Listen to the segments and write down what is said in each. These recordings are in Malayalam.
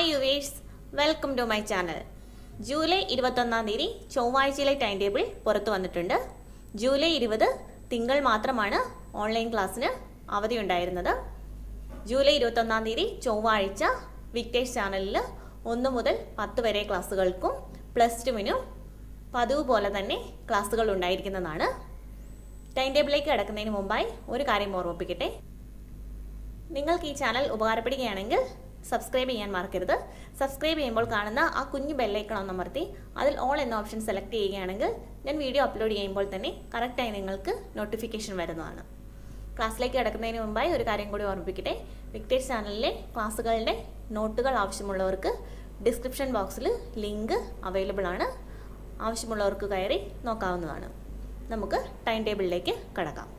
Hi viewers, welcome to my channel. July 21 ചൊവ്വാഴ്ചയിലെ ടൈം ടേബിൾ പുറത്തു വന്നിട്ടുണ്ട്. ജൂലൈ 20 തിങ്കൾ മാത്രമാണ് ഓൺലൈൻ ക്ലാസ്സിന് അവധി ഉണ്ടായിരുന്നത്. ജൂലൈ 21 ചൊവ്വാഴ്ച വിക്ടേഴ്സ് ചാനലിൽ 1 മുതൽ 10 വരെ ക്ലാസ്സുകൾക്കും പ്ലസ് 2-നും പതിവ് പോലെ തന്നെ ക്ലാസ്സുകൾ ഉണ്ടായിരിക്കുന്നതാണ്. ടൈം ടേബിളിലേക്ക് കടക്കുന്നതിന് മുമ്പായി ഒരു കാര്യം ഓർമ്മിപ്പിക്കട്ടെ. നിങ്ങൾക്ക് ഈ ചാനൽ ഉപകാരപ്പെടുകയാണെങ്കിൽ സബ്സ്ക്രൈബ് ചെയ്യാൻ മറക്കരുത്. സബ്സ്ക്രൈബ് ചെയ്യുമ്പോൾ കാണുന്ന ആ കുഞ്ഞു ബെല്ലൈക്കൺ ഒന്ന് അമർത്തി അതിൽ ഓൾ എന്ന ഓപ്ഷൻ സെലക്ട് ചെയ്യുകയാണെങ്കിൽ ഞാൻ വീഡിയോ അപ്ലോഡ് ചെയ്യുമ്പോൾ തന്നെ കറക്റ്റായി നിങ്ങൾക്ക് നോട്ടിഫിക്കേഷൻ വരുന്നതാണ്. ക്ലാസ്സിലേക്ക് കടക്കുന്നതിന് മുമ്പായി ഒരു കാര്യം കൂടി ഓർമ്മിപ്പിക്കട്ടെ. വിക്ടേഴ്സ് ചാനലിലെ ക്ലാസ്സുകളുടെ നോട്ടുകൾ ആവശ്യമുള്ളവർക്ക് ഡിസ്ക്രിപ്ഷൻ ബോക്സിൽ ലിങ്ക് അവൈലബിൾ ആണ്. ആവശ്യമുള്ളവർക്ക് കയറി നോക്കാവുന്നതാണ്. നമുക്ക് ടൈം ടേബിളിലേക്ക് കടക്കാം.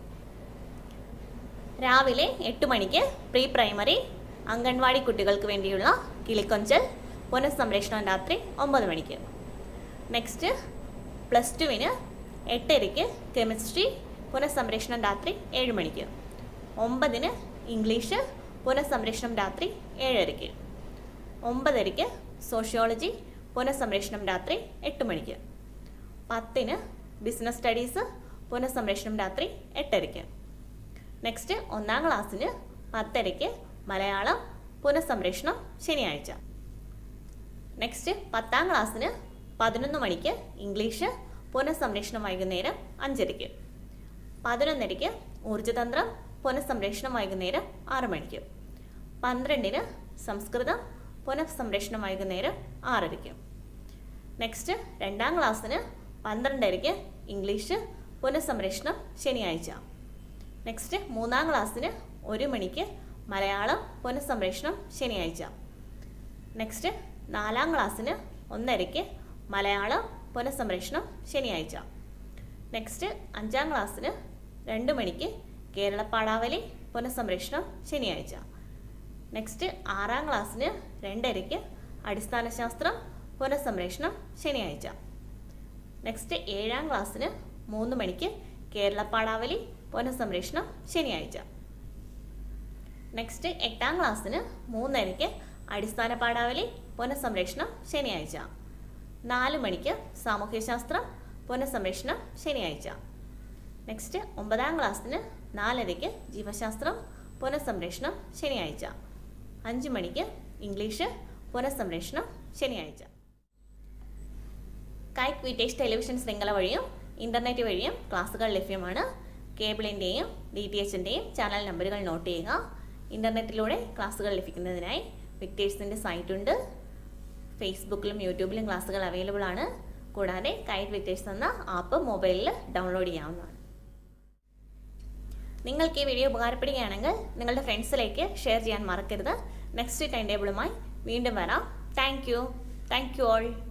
രാവിലെ 8 മണിക്ക് പ്രീ പ്രൈമറി അംഗൻവാടി കുട്ടികൾക്ക് വേണ്ടിയുള്ള കിളിക്കൊഞ്ചൽ പുനഃസംരക്ഷണം രാത്രി 9 മണിക്ക്. നെക്സ്റ്റ് പ്ലസ് 2-ന് 8:30 കെമിസ്ട്രി പുനഃസംരക്ഷണം രാത്രി 7 മണിക്ക്. 9-ന് ഇംഗ്ലീഷ് പുനഃസംരക്ഷണം രാത്രി 7:30. 9:30 സോഷ്യോളജി പുനഃസംരക്ഷണം രാത്രി 8 മണിക്ക്. 10-ന് ബിസിനസ് സ്റ്റഡീസ് പുനഃസംരക്ഷണം രാത്രി 8:30. നെക്സ്റ്റ് 1-ാം ക്ലാസ്സിന് 10:30 മലയാളം പുനഃസംരക്ഷണം ശനിയാഴ്ച. നെക്സ്റ്റ് 10-ാം ക്ലാസ്സിന് 11 മണിക്ക് ഇംഗ്ലീഷ് പുനഃസംരക്ഷണം വൈകുന്നേരം 5:30. 11:30 ഊർജ്ജതന്ത്രം പുനഃസംരക്ഷണം വൈകുന്നേരം 6 മണിക്ക്. 12-ന് സംസ്കൃതം പുനഃസംരക്ഷണം വൈകുന്നേരം 6:30. നെക്സ്റ്റ് 2-ാം ക്ലാസ്സിന് 12:30 ഇംഗ്ലീഷ് പുനഃസംരക്ഷണം ശനിയാഴ്ച. നെക്സ്റ്റ് 3-ാം ക്ലാസ്സിന് 1 മണിക്ക് മലയാളം പുനഃസംരക്ഷണം ശനിയാഴ്ച. നെക്സ്റ്റ് 4-ാം ക്ലാസ്സിന് 1:30 മലയാളം പുനഃസംരക്ഷണം ശനിയാഴ്ച. നെക്സ്റ്റ് 5-ാം ക്ലാസ്സിന് 2 മണിക്ക് കേരള പാഠാവലി പുനഃസംരക്ഷണം ശനിയാഴ്ച. നെക്സ്റ്റ് 6-ാം ക്ലാസ്സിന് 2:30 അടിസ്ഥാന ശാസ്ത്രം പുനഃസംരക്ഷണം ശനിയാഴ്ച. നെക്സ്റ്റ് 7-ാം ക്ലാസ്സിന് 3 മണിക്ക് കേരള പാഠാവലി പുനഃസംരക്ഷണം ശനിയാഴ്ച. നെക്സ്റ്റ് 8-ാം ക്ലാസ്സിന് 3:30 അടിസ്ഥാന പാഠാവലി പുനഃസംരക്ഷണം ശനിയാഴ്ച. 4 മണിക്ക് സാമൂഹ്യശാസ്ത്രം പുനഃസംരക്ഷണം ശനിയാഴ്ച. നെക്സ്റ്റ് 9-ാം ക്ലാസ്സിന് 4:30 ജീവശാസ്ത്രം പുനഃസംരക്ഷണം ശനിയാഴ്ച. 5 മണിക്ക് ഇംഗ്ലീഷ് പുനഃസംരക്ഷണം ശനിയാഴ്ച. കൈറ്റ് വിക്ടേഴ്സ് ടെലിവിഷൻ ശൃംഖല വഴിയും ഇന്റർനെറ്റ് വഴിയും ക്ലാസ്സുകൾ ലഭ്യമാണ്. കേബിളിൻ്റെയും DTHൻ്റെയും ചാനൽ നമ്പറുകൾ നോട്ട് ചെയ്യുക. ഇന്റർനെറ്റിലൂടെ ക്ലാസ്സുകൾ ലഭിക്കുന്നതിനായി വിക്ടേഴ്സിൻ്റെ സൈറ്റുണ്ട്. ഫേസ്ബുക്കിലും യൂട്യൂബിലും ക്ലാസ്സുകൾ അവൈലബിൾ ആണ്. കൂടാതെ കൈറ്റ് വിക്ടേഴ്സ് എന്ന ആപ്പ് മൊബൈലിൽ ഡൗൺലോഡ് ചെയ്യാവുന്നതാണ്. നിങ്ങൾക്ക് ഈ വീഡിയോ ഉപകാരപ്പെടുകയാണെങ്കിൽ നിങ്ങളുടെ ഫ്രണ്ട്സിലേക്ക് ഷെയർ ചെയ്യാൻ മറക്കരുത്. നെക്സ്റ്റ് ടൈം ടേബിളുമായി വീണ്ടും വരാം. Thank you all.